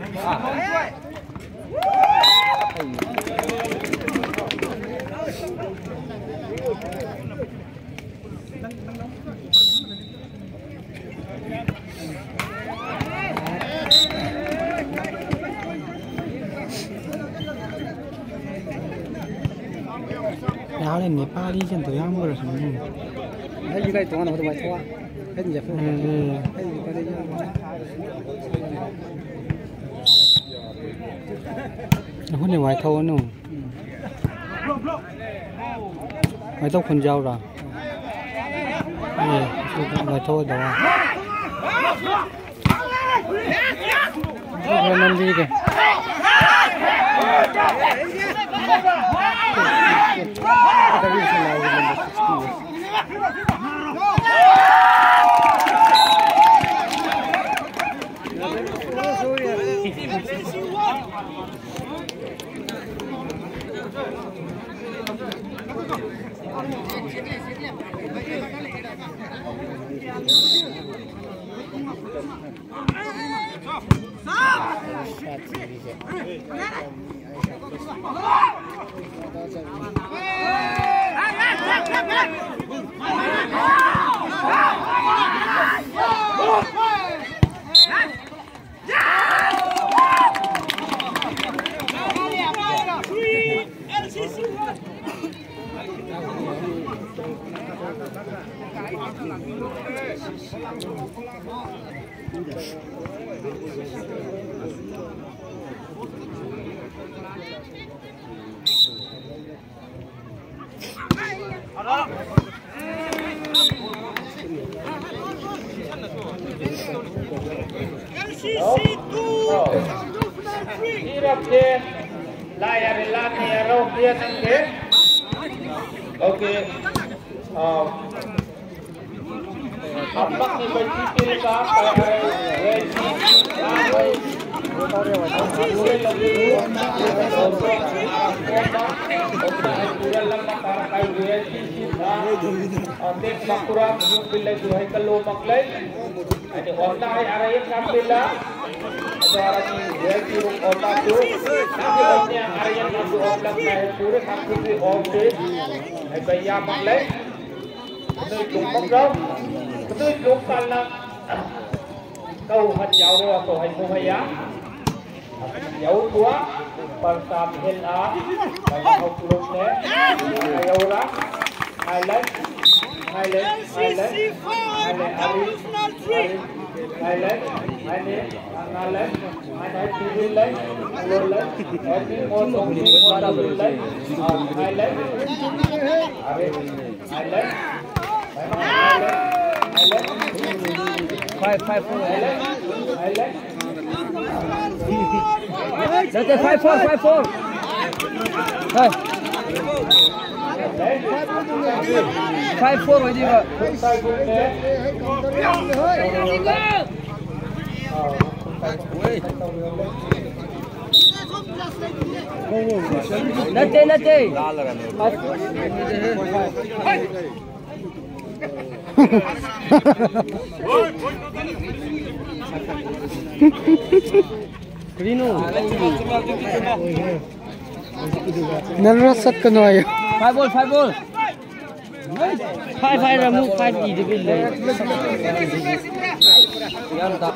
Đó là Nepal đi chân tới ham rồi xong. Thấy như cái toán nó phải thoa. Hết gì vậy? Hết gì cái đấy. Nó không phải thâu nữa. Phải thâu con dao rồi. Phải thâu đó. Rồi làm gì kìa? Câu hạt dạo đây là tổ hành không hay á. Dấu chúa, phần sàm hình á, và học lục nế, hai dấu đó, hai lên, hai lên, hai lên, hai lên, hai lên, hai lên, hai lên, hai này TV lên, luôn lên, em đi mua tổng đi mua đào lên, hai lên, hai lên, hai lên, five, four, hai lên. That's it, 5-4. Hey. 5-4 rồi đi vợ. Nate. Narasat ka na ayo. 5 ball. 5 remove 5 easy bill. Yan ta.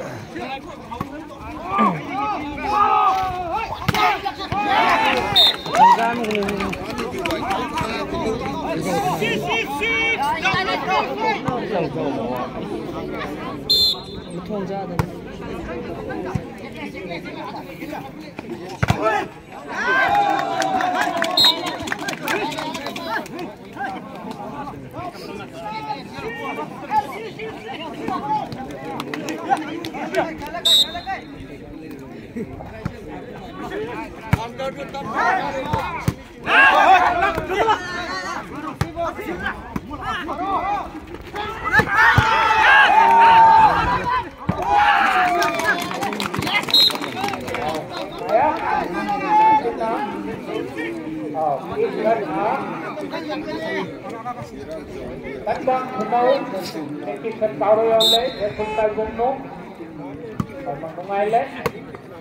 Đánh băng Phunal cái phần bao rồi lấy để không tay vung nốt, còn mà không ai lấy.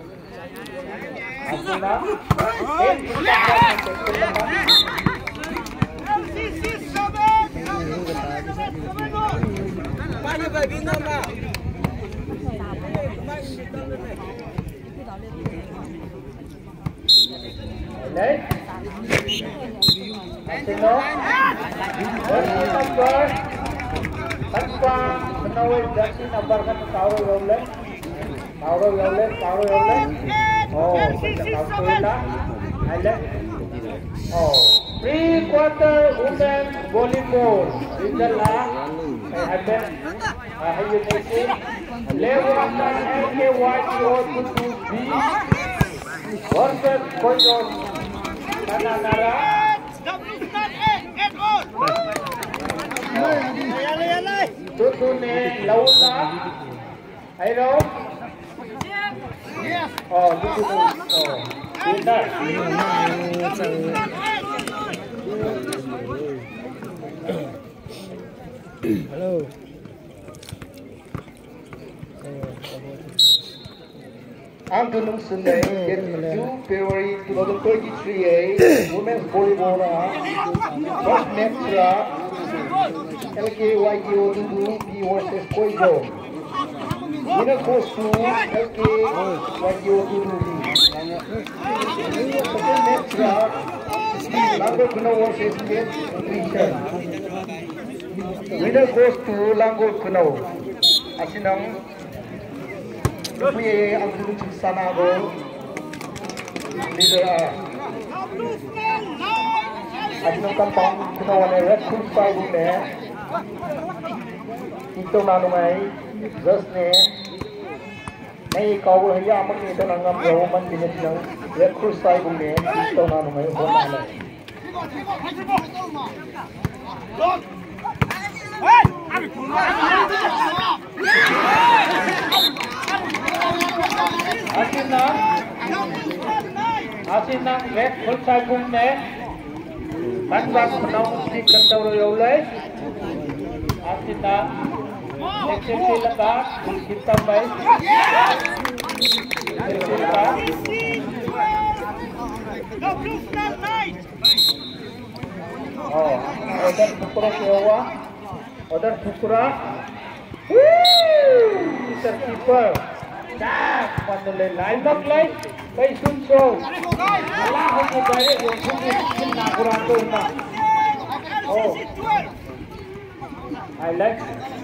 Asina. Next. Asino. Number. Tanpa menawai jati nabarkan taruh yaulen. Taruh yaulen. Oh, taruh highlight. Oh, pre-quarter women volleyball. Result happen. You may see. Level LKY02B versus Koyon Kananara. Tutune Launa. Ayo. Oh, tutune. Oh, winner. Hello. Afternoon Sunday, 2 February 2023, Women's Volleyball, first match, LKYGO22B versus Koizo. Winner goes to LKYGO22B. Second match, Lango Phunal versus Phunal. Winner goes to Lango Phunal. Asinang we ang tulong sana ko leader at nung kampang ginawa na red crew 5 ne ito na nung ay just ne may ikaw haya mag ito nang ngam man minute ng red crew 5 ne ito na nung ay wala na Asinang red full cycle ne tanbang penong si kentau yolai asinang seksi leka kita baik seksi leka oh order tukura kewa order tukura Mr. Keeper dah pandai line up line kay sunso ala ko mo gaya yung kung na kurang to na oh highlight